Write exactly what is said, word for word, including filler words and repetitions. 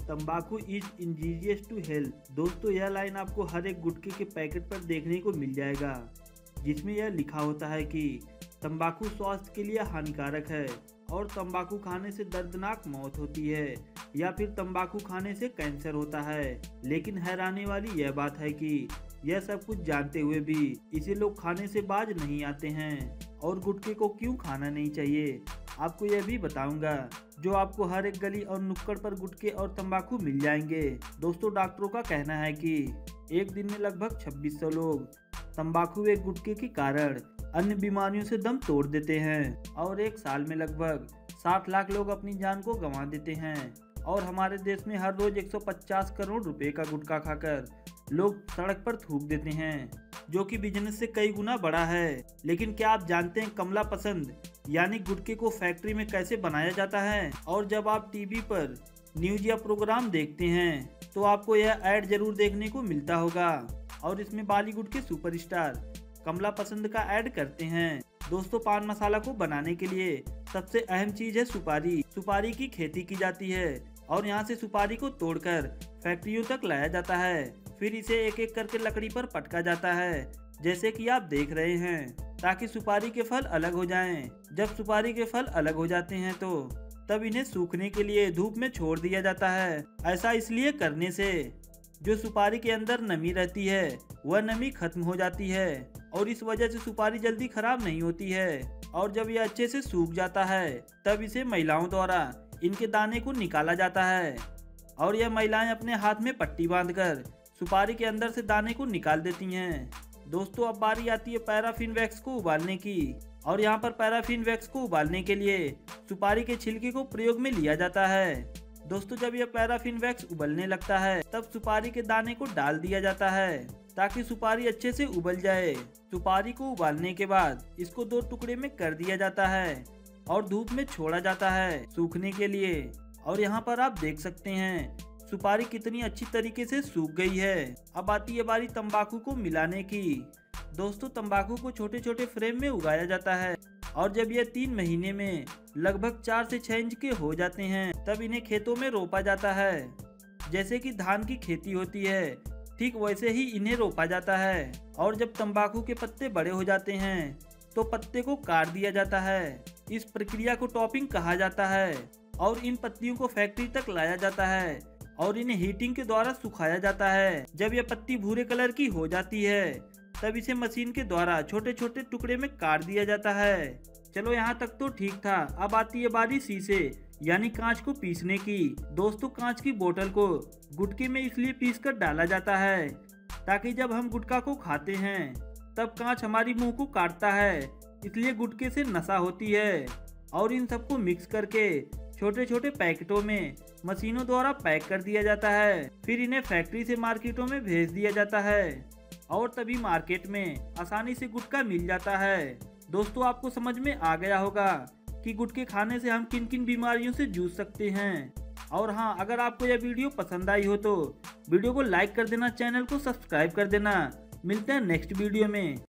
तंबाकू is injurious to health. दोस्तों यह लाइन आपको हर एक गुटखे के पैकेट पर देखने को मिल जाएगा, जिसमें यह लिखा होता है कि तंबाकू स्वास्थ्य के लिए हानिकारक है और तंबाकू खाने से दर्दनाक मौत होती है या फिर तंबाकू खाने से कैंसर होता है। लेकिन हैरानी वाली यह बात है कि यह सब कुछ जानते हुए भी इसे लोग खाने से बाज नहीं आते हैं। और गुटखे को क्यों खाना नहीं चाहिए, आपको यह भी बताऊंगा, जो आपको हर एक गली और नुक्कड़ पर गुटखे और तंबाकू मिल जाएंगे। दोस्तों डॉक्टरों का कहना है कि एक दिन में लगभग छब्बीस सौ लोग तंबाकू व गुटखे के कारण अन्य बीमारियों से दम तोड़ देते हैं और एक साल में लगभग साठ लाख लोग अपनी जान को गंवा देते हैं। और हमारे देश में हर रोज एक सौ पचास करोड़ रुपए का गुटखा खाकर लोग सड़क पर थूक देते हैं, जो कि बिजनेस से कई गुना बड़ा है। लेकिन क्या आप जानते हैं कमला पसंद यानी गुटखे को फैक्ट्री में कैसे बनाया जाता है? और जब आप टीवी पर न्यूज या प्रोग्राम देखते हैं तो आपको यह ऐड जरूर देखने को मिलता होगा और इसमें बॉलीवुड के सुपरस्टार कमला पसंद का ऐड करते हैं। दोस्तों पान मसाला को बनाने के लिए सबसे अहम चीज है सुपारी। सुपारी की खेती की जाती है और यहाँ से सुपारी को तोड़कर फैक्ट्रियों तक लाया जाता है, फिर इसे एक एक करके लकड़ी पर पटका जाता है, जैसे कि आप देख रहे हैं, ताकि सुपारी के फल अलग हो जाएं। जब सुपारी के फल अलग हो जाते हैं तो तब इन्हें सूखने के लिए धूप में छोड़ दिया जाता है। ऐसा इसलिए करने से जो सुपारी के अंदर नमी रहती है वह नमी खत्म हो जाती है और इस वजह से सुपारी जल्दी खराब नहीं होती है। और जब यह अच्छे से सूख जाता है तब इसे महिलाओं द्वारा इनके दाने को निकाला जाता है और यह महिलाएं अपने हाथ में पट्टी बांधकर सुपारी के अंदर से दाने को निकाल देती हैं। दोस्तों अब बारी आती है पैराफिन वैक्स को उबालने की, और यहाँ पर पैराफिन वैक्स को उबालने के लिए सुपारी के छिलके को प्रयोग में लिया जाता है। दोस्तों जब यह पैराफिन वैक्स उबलने लगता है तब सुपारी के दाने को डाल दिया जाता है ताकि सुपारी अच्छे से उबल जाए। सुपारी को उबालने के बाद इसको दो टुकड़े में कर दिया जाता है और धूप में छोड़ा जाता है सूखने के लिए। और यहाँ पर आप देख सकते हैं सुपारी कितनी अच्छी तरीके से सूख गई है। अब आती है बारी तंबाकू को मिलाने की। दोस्तों तंबाकू को छोटे छोटे फ्रेम में उगाया जाता है और जब यह तीन महीने में लगभग चार से छह इंच के हो जाते हैं तब इन्हें खेतों में रोपा जाता है। जैसे कि धान की खेती होती है ठीक वैसे ही इन्हें रोपा जाता है। और जब तंबाकू के पत्ते बड़े हो जाते हैं तो पत्ते को काट दिया जाता है। इस प्रक्रिया को टॉपिंग कहा जाता है और इन पत्तियों को फैक्ट्री तक लाया जाता है और इन्हें हीटिंग के द्वारा सुखाया जाता है। जब यह पत्ती भूरे कलर की हो जाती है तब इसे मशीन के द्वारा छोटे छोटे टुकड़े में काट दिया जाता है। चलो यहाँ तक तो ठीक था। अब आती है बारी शीशे यानी कांच को पीसने की। दोस्तों कांच की बोतल को गुटखे में इसलिए पीस कर डाला जाता है ताकि जब हम गुटखा को खाते हैं तब कांच हमारी मुंह को काटता है, इसलिए गुटखे से नशा होती है। और इन सबको मिक्स करके छोटे छोटे पैकेटों में मशीनों द्वारा पैक कर दिया जाता है, फिर इन्हें फैक्ट्री से मार्केटों में भेज दिया जाता है और तभी मार्केट में आसानी से गुटखा मिल जाता है। दोस्तों आपको समझ में आ गया होगा कि गुटखे खाने से हम किन किन बीमारियों से जूझ सकते हैं। और हाँ, अगर आपको यह वीडियो पसंद आई हो तो वीडियो को लाइक कर देना, चैनल को सब्सक्राइब कर देना। मिलते हैं नेक्स्ट वीडियो में।